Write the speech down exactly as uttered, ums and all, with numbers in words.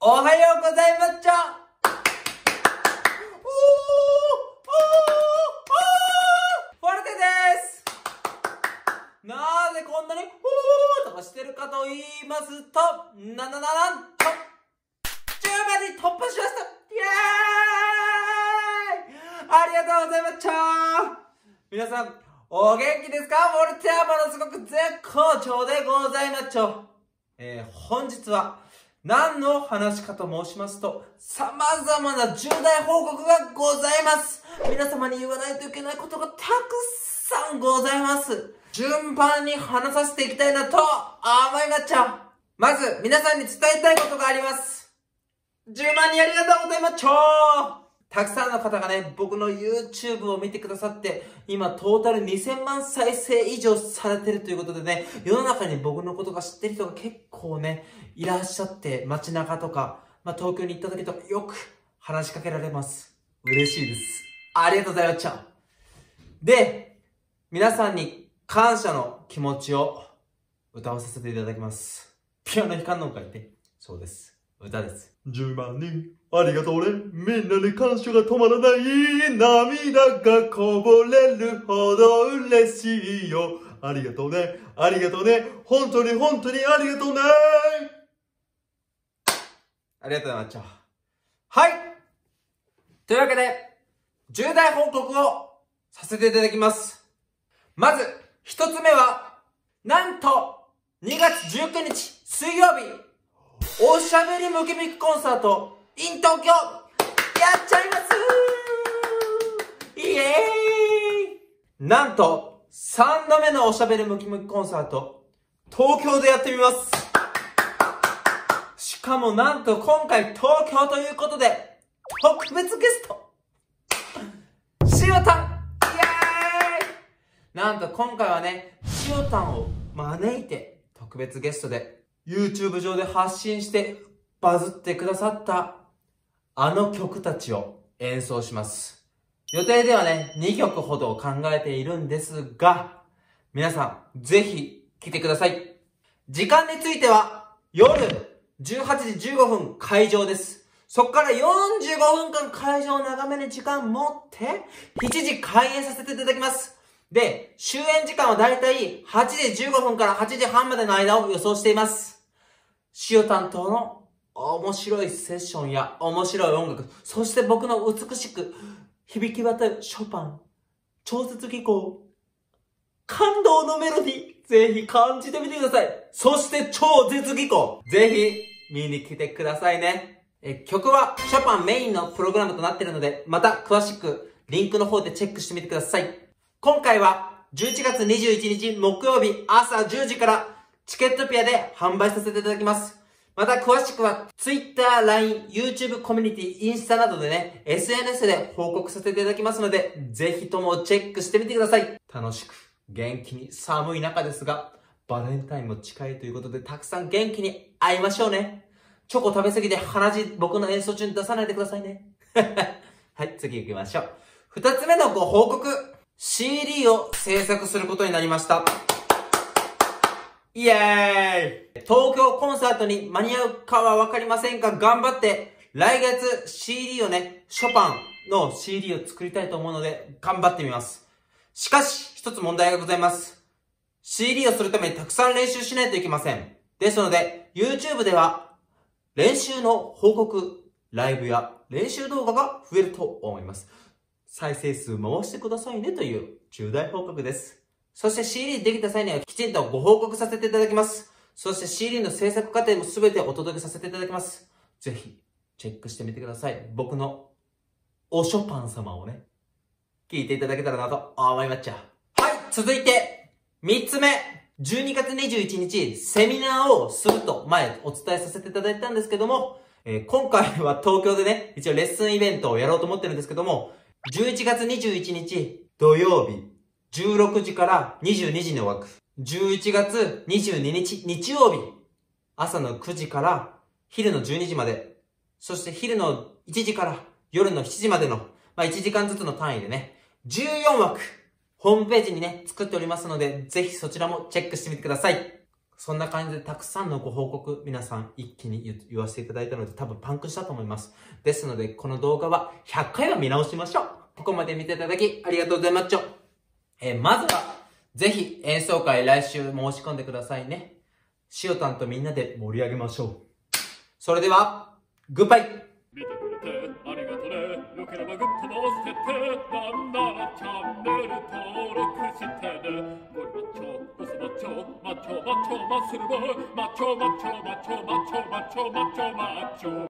おはようございまっちゃおーおーおーフォルテです。なぜこんなにおーとかしてるかと言いますと、ななななんとじゅうまんに突破しました。イエーイ、ありがとうございまっちゃ皆さんお元気ですか？フォルテはものすごく絶好調でございまっちょ。えー、本日は何の話かと申しますと、様々な重大報告がございます。皆様に言わないといけないことがたくさんございます。順番に話させていきたいなと思いまっちゃ。まず、皆さんに伝えたいことがあります。じゅうまんにんありがとうございまっちょー。たくさんの方がね、僕の YouTube を見てくださって、今トータルにせんまん再生以上されてるということでね、世の中に僕のことが知ってる人が結構ね、いらっしゃって、街中とか、まあ、東京に行った時とかよく話しかけられます。嬉しいです。ありがとうございました。で、皆さんに感謝の気持ちを歌わさせていただきます。ピアノ弾かんのかいって。そうです。歌です。じゅうまんにんありがとうね。みんなに感謝が止まらない。涙がこぼれるほど嬉しいよ。ありがとうね。ありがとうね。本当に本当にありがとうね。ありがとうございました。はい。というわけで、重大報告をさせていただきます。まず、一つ目は、なんと、にがつじゅうくにち水曜日、おしゃべりムキムキコンサート in 東京やっちゃいますイエーイ。なんとさんどめのおしゃべりムキムキコンサート東京でやってみます。しかもなんと今回東京ということで特別ゲストしおたんイエーイ。なんと今回はね、しおたんを招いて特別ゲストでYouTube 上で発信してバズってくださったあの曲たちを演奏します。予定ではね、にきょくほど考えているんですが、皆さんぜひ来てください。時間については夜じゅうはちじじゅうごふん会場です。そこからよんじゅうごふんかん会場を長めに時間持ってしちじ開演させていただきます。で、終演時間はだいたいはちじじゅうごふんからはちじはんまでの間を予想しています。しお担当の面白いセッションや面白い音楽、そして僕の美しく響き渡るショパン、超絶技巧、感動のメロディー、ぜひ感じてみてください。そして超絶技巧、ぜひ見に来てくださいね。え、曲はショパンメインのプログラムとなっているので、また詳しくリンクの方でチェックしてみてください。今回はじゅういちがつにじゅういちにち木曜日朝じゅうじからチケットピアで販売させていただきます。また詳しくは Twitter、ライン、YouTube コミュニティ、インスタなどでね、エスエヌエス で報告させていただきますので、ぜひともチェックしてみてください。楽しく、元気に、寒い中ですが、バレンタインも近いということで、たくさん元気に会いましょうね。チョコ食べ過ぎて鼻血僕の演奏中に出さないでくださいね。はい、次行きましょう。二つ目のご報告。シーディー を制作することになりました。イエーイ。東京コンサートに間に合うかはわかりませんが、頑張って来月 シーディー をね、ショパンの シーディー を作りたいと思うので頑張ってみます。しかし一つ問題がございます。シーディー をするためにたくさん練習しないといけません。ですので YouTube では練習の報告、ライブや練習動画が増えると思います。再生数回してくださいねという重大報告です。そして シーディー できた際にはきちんとご報告させていただきます。そして シーディー の制作過程もすべてお届けさせていただきます。ぜひチェックしてみてください。僕のおショパン様をね、聞いていただけたらなと思いまっちゃ。はい、続いてみっつめ。じゅうにがつにじゅういちにちセミナーをすると前お伝えさせていただいたんですけども、えー、今回は東京でね、一応レッスンイベントをやろうと思ってるんですけども、じゅういちがつにじゅういちにち土曜日じゅうろくじからにじゅうにじの枠。じゅういちがつにじゅうににち日曜日。朝のくじから昼のじゅうにじまで。そして昼のいちじから夜のしちじまでの、まあいちじかんずつの単位でね、じゅうよんわく。ホームページにね、作っておりますので、ぜひそちらもチェックしてみてください。 そんな感じでたくさんのご報告、皆さん一気に言言わせていただいたので多分パンクしたと思います。ですので、この動画はひゃっかいは見直しましょう。ここまで見ていただきありがとうございます。えー、まずは、ぜひ演奏会来週申し込んでくださいね。しおたんとみんなで盛り上げましょう。それでは、グッバイ。 見てくれてありがとね。よければグッドも押してて、なんならチャンネル登録してね。ゴリマッチョ、ボスマッチョ、マッチョマッチョマッスルボーイ、マッチョマッチョマッチョマッチョマッチョマッチョマッチョ。